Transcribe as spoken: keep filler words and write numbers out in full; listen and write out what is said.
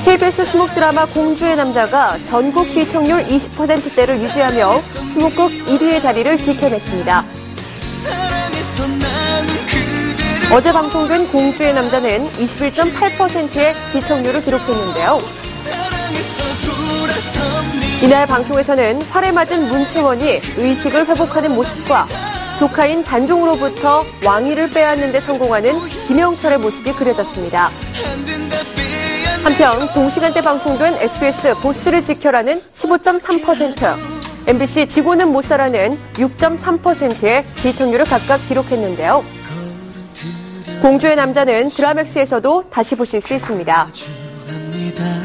케이비에스 수목 드라마 공주의 남자가 전국 시청률 이십 퍼센트대를 유지하며 수목극 일 위의 자리를 지켜냈습니다. 어제 방송된 공주의 남자는 이십일 점 팔 퍼센트의 시청률을 기록했는데요. 이날 방송에서는 활에 맞은 문채원이 의식을 회복하는 모습과 조카인 단종으로부터 왕위를 빼앗는 데 성공하는 김영철의 모습이 그려졌습니다. 한편 동시간대 방송된 에스비에스 보스를 지켜라는 십오 점 삼 퍼센트, 엠비씨 지고는 못 살아는 육 점 삼 퍼센트의 시청률을 각각 기록했는데요. 공주의 남자는 드라맥스에서도 다시 보실 수 있습니다.